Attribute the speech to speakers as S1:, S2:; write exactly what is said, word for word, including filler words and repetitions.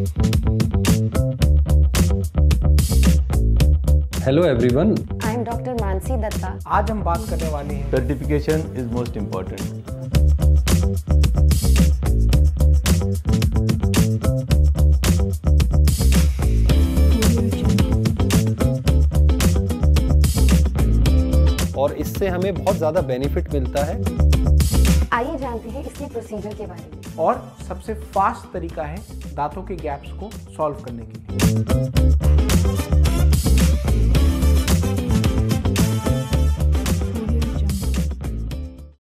S1: Hello everyone,
S2: I am doctor Mansi Datta.
S3: आज हम बात करने वाले हैं
S4: सर्टिफिकेशन इज मोस्ट इम्पोर्टेंट।
S1: और इससे हमें बहुत ज़्यादा बेनिफिट मिलता है।
S2: आइए जानते हैं इसके प्रोसीजर के बारे में।
S3: और सबसे फास्ट तरीका है दांतों के गैप्स को सॉल्व करने के लिए।